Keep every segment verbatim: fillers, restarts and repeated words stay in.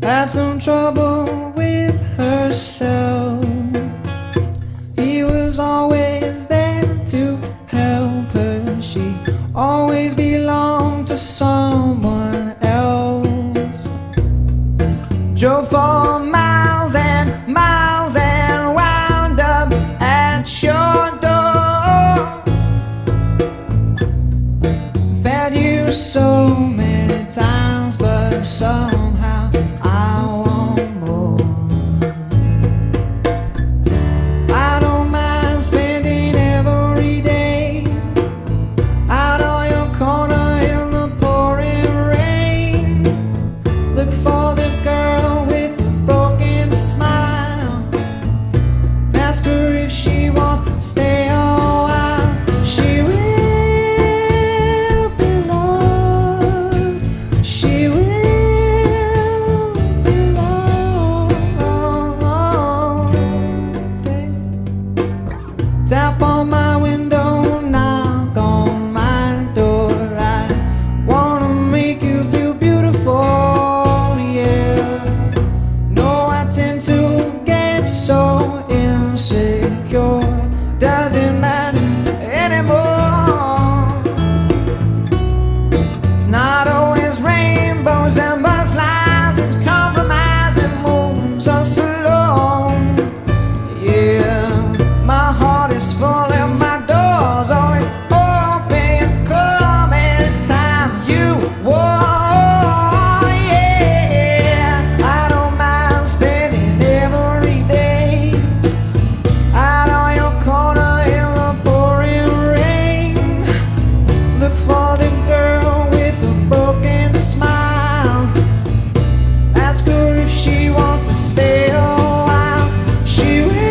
had some trouble with herself. He was always there to help her. She always belonged to someone else. Drove for miles and miles and wound up at your door. Fed you so many times, but somehow I want more. I don't mind spending every day out on your corner in the pouring rain. Look for the girl with a broken smile. Ask her if she wants to stay a while. She will be loved. She will be loved. Tap on my window, knock on my door. I wanna make you feel beautiful, yeah. No, I tend to get so insecure. Doesn't matter anymore. It's not always rainbows and butterflies. It's compromise and moves us along. Yeah, my heart is full and my door's always open. Come anytime you want. Yeah, I don't mind spending every day out on your corner in the pouring rain. Look for the girl with a broken smile. Ask her if she wants to stay a while. She will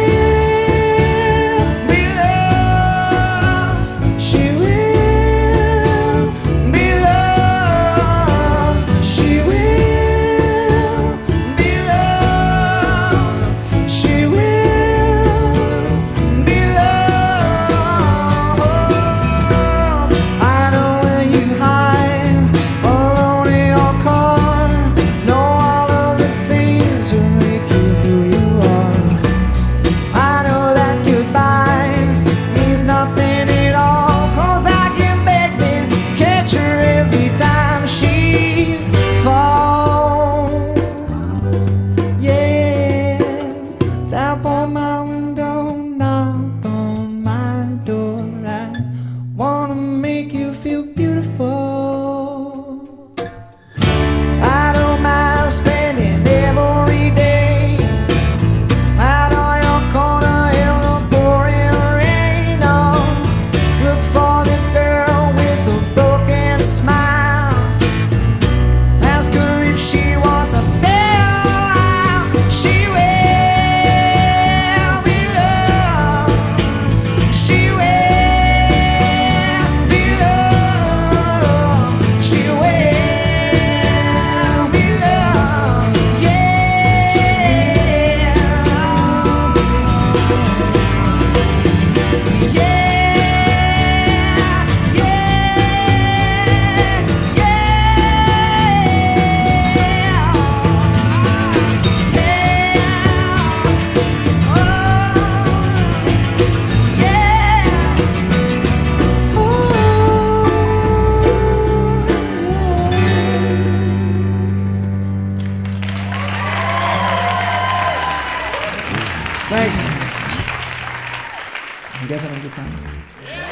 be loved. She will be loved. She will be loved. She will be loved. I know where you hide alone in your car. Know all of the things that make you who you are. I know that goodbye means nothing at all. Calls back and begs me to catch her every time she falls. Yeah, tap on my window, knock on my door. I wanna make you feel beautiful. I don't mind spending every day out on your corner in the pouring rain. Oh, look for the girl with a broken smile. Ask her if she wants to stay a while. She will be loved. She will be loved. She will be loved. Yeah. Yeah. Thanks. You guys having a good time?